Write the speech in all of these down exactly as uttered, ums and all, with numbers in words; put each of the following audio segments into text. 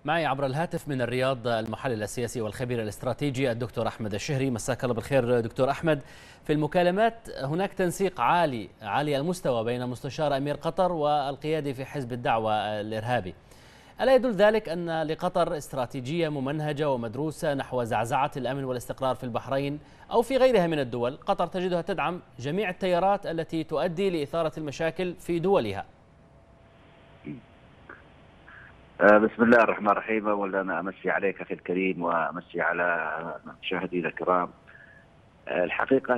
معي عبر الهاتف من الرياض المحلل السياسي والخبير الاستراتيجي الدكتور أحمد الشهري. مساك الله بالخير دكتور أحمد. في المكالمات هناك تنسيق عالي عالي المستوى بين مستشار أمير قطر والقيادي في حزب الدعوة الإرهابي. ألا يدل ذلك أن لقطر استراتيجية ممنهجة ومدروسة نحو زعزعة الأمن والاستقرار في البحرين أو في غيرها من الدول؟ قطر تجدها تدعم جميع التيارات التي تؤدي لإثارة المشاكل في دولها. بسم الله الرحمن الرحيم. أولا أنا أمسي عليك أخي الكريم وأمسي على مشاهدينا الكرام. الحقيقة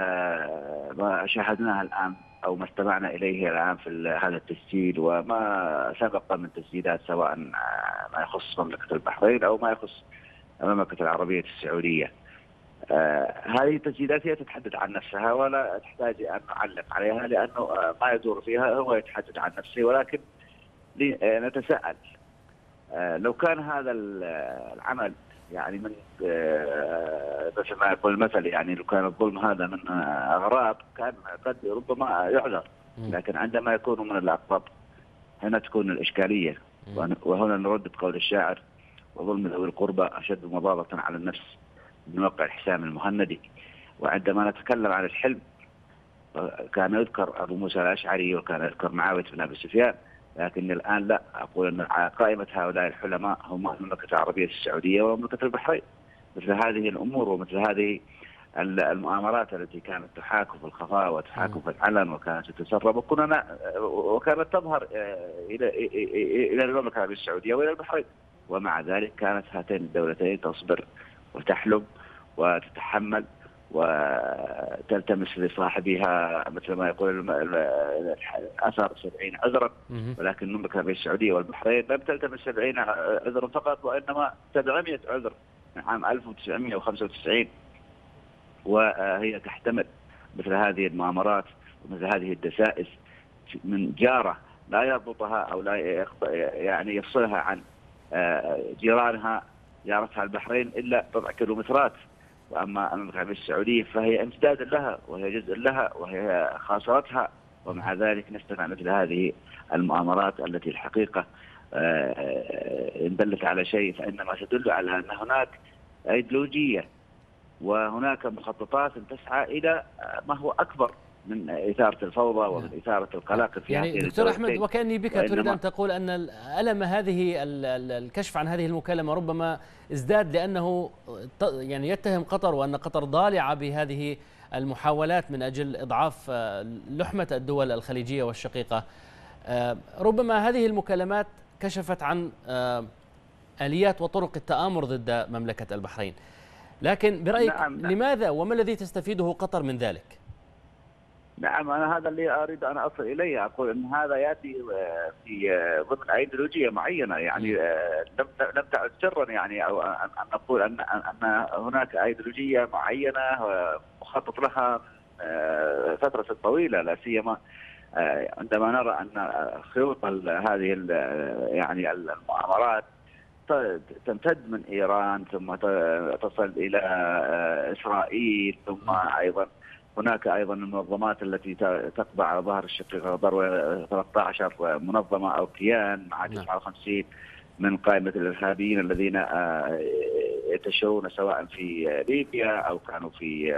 ما شاهدناه الآن أو ما استمعنا إليه الآن في هذا التسجيل وما سبق من تسجيلات سواء ما يخص مملكة البحرين أو ما يخص المملكة العربية السعودية، هذه التسجيلات هي تتحدث عن نفسها ولا تحتاج أن نعلق عليها، لأنه ما يدور فيها هو يتحدث عن نفسه. ولكن نتساءل لو كان هذا العمل يعني من مثل ما يقول المثل، يعني لو كان الظلم هذا من أغراب كان قد ربما يعذر، لكن عندما يكون من الأقرب هنا تكون الإشكالية. وهنا نردد قول الشاعر: وظلم ذوي القربى أشد مضاضة على النفس من وقع الحسام المهندي. وعندما نتكلم عن الحلم كان يذكر أبو موسى الأشعري وكان يذكر معاوية بن أبي سفيان، لكن الآن لا، أقول أن قائمة هؤلاء الحلماء هم المملكة العربية السعودية ومملكة البحرين. مثل هذه الأمور ومثل هذه المؤامرات التي كانت تحاك في الخفاء وتحاك في العلن وكانت تتسرب وكنا وكانت تظهر إلى إلى المملكة العربية السعودية وإلى البحرين، ومع ذلك كانت هاتين الدولتين تصبر وتحلم وتتحمل وتلتمس لصاحبها مثل ما يقول الأثر سبعين عذرا، ولكن المملكة العربية السعودية والبحرين لم تلتمس سبعين عذرا فقط، وإنما سبعمائة عذر من عام ألف وتسعمائة وخمسة وتسعين، وهي تحتمل مثل هذه المؤامرات ومثل هذه الدسائس من جارة لا يضبطها أو لا يعني يفصلها عن جيرانها جارتها البحرين إلا بضع كيلومترات. وأما المملكة العربية السعودية فهي امتداد لها وهي جزء لها وهي خاصرتها، ومع ذلك نستمع مثل هذه المؤامرات التي الحقيقة إن دلت على شيء فإنما تدل على أن هناك أيديولوجية وهناك مخططات تسعى إلى ما هو أكبر من إثارة الفوضى ومن إثارة القلاقل في يعني دكتور أحمد، وكأني بك تريد أن تقول أن ألم هذه الكشف عن هذه المكالمة ربما ازداد لأنه يعني يتهم قطر وأن قطر ضالعة بهذه المحاولات من أجل إضعاف لحمة الدول الخليجية والشقيقة. ربما هذه المكالمات كشفت عن آليات وطرق التآمر ضد مملكة البحرين، لكن برأيك نعم نعم. لماذا وما الذي تستفيده قطر من ذلك؟ نعم، أنا هذا اللي أريد أن أصل إليه. أقول أن هذا يأتي في ضمن أيديولوجية معينة، يعني لم لم تعد سرا، يعني أو أن نقول أن أن هناك أيديولوجية معينة مخطط لها فترة طويلة، لا سيما عندما نرى أن خيوط هذه يعني المؤامرات تمتد من إيران ثم تصل إلى إسرائيل، ثم أيضا هناك أيضا المنظمات التي تقبع على ظهر الشقيقة ثلاثة عشر منظمة أو كيان مع تسعة وخمسين من قائمة الإرهابيين الذين ينتشرون سواء في ليبيا أو كانوا في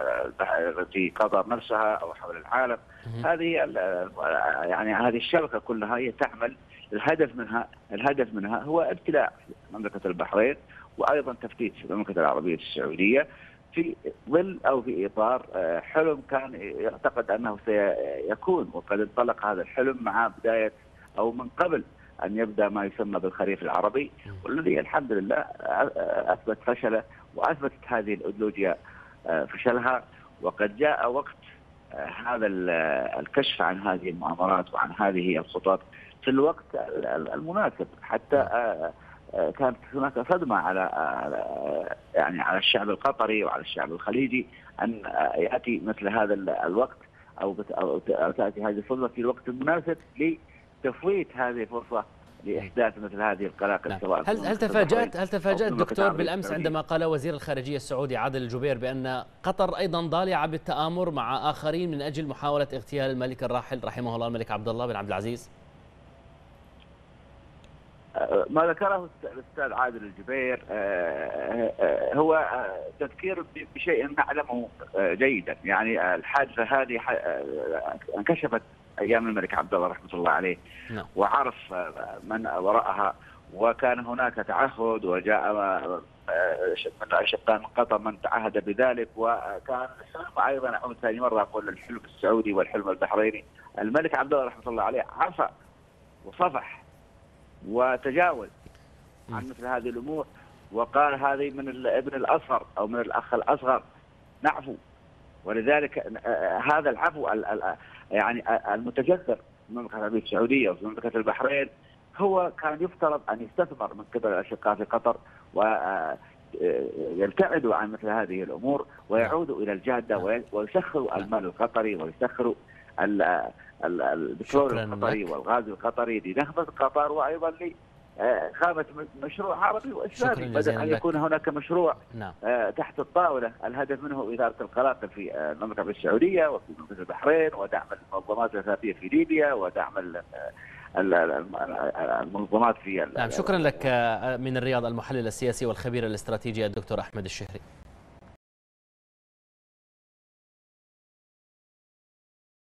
في قطر نفسها أو حول العالم. هذه يعني هذه الشبكة كلها هي تعمل، الهدف منها الهدف منها هو ابتلاء مملكة البحرين وأيضا تفتيت المملكة العربية السعودية في ظل أو في إطار حلم كان يعتقد أنه سيكون، وقد انطلق هذا الحلم مع بداية أو من قبل أن يبدأ ما يسمى بالخريف العربي، والذي الحمد لله أثبت فشله وأثبتت هذه الأيديولوجيا فشلها. وقد جاء وقت هذا الكشف عن هذه المؤامرات وعن هذه الخطط في الوقت المناسب، حتى كانت هناك صدمة على يعني على الشعب القطري وعلى الشعب الخليجي أن يأتي مثل هذا الوقت أو تأتي هذه الفرصة في الوقت المناسب لتفويت هذه الفرصة لإحداث مثل هذه القلاقل. نعم. هل هل تفاجأت هل تفاجأت دكتور بالأمس عندما قال وزير الخارجية السعودي عادل الجبير بأن قطر أيضا ضالعة بالتآمر مع آخرين من أجل محاولة اغتيال الملك الراحل رحمه الله الملك عبد الله بن عبد العزيز؟ ما ذكره الأستاذ عادل الجبير هو تذكير بشيء نعلمه جيدا. يعني الحادثة هذه انكشفت أيام الملك عبد الله رحمة الله عليه، وعرف من وراءها، وكان هناك تعهد، وجاء من أشقاء من قطر من تعهد بذلك، وكان الحلم أيضا أعود ثاني مرة أقول الحلم السعودي والحلم البحريني. الملك عبد الله رحمة الله عليه عفى وصفح وتجاوز عن مثل هذه الأمور، وقال هذه من الابن الأصغر أو من الأخ الأصغر نعفو. ولذلك هذا العفو يعني المتجذر من المملكة العربية السعودية وفي مملكة البحرين هو كان يفترض أن يستثمر من قبل الأشقاء في قطر ويبتعدوا عن مثل هذه الأمور ويعودوا إلى الجادة ويسخروا المال القطري ويسخروا البترول القطري والغاز القطري لنهضة قطر، وأيضا لإقامة مشروع عربي وإسلامي، بدل أن يكون هناك مشروع نعم. تحت الطاولة الهدف منه إثارة القلاقل في المملكة السعودية وفي مملكة البحرين، ودعم المنظمات الإرهابية في ليبيا، ودعم المنظمات في نعم. شكرا لك من الرياض المحلل السياسي والخبير الاستراتيجي الدكتور أحمد الشهري.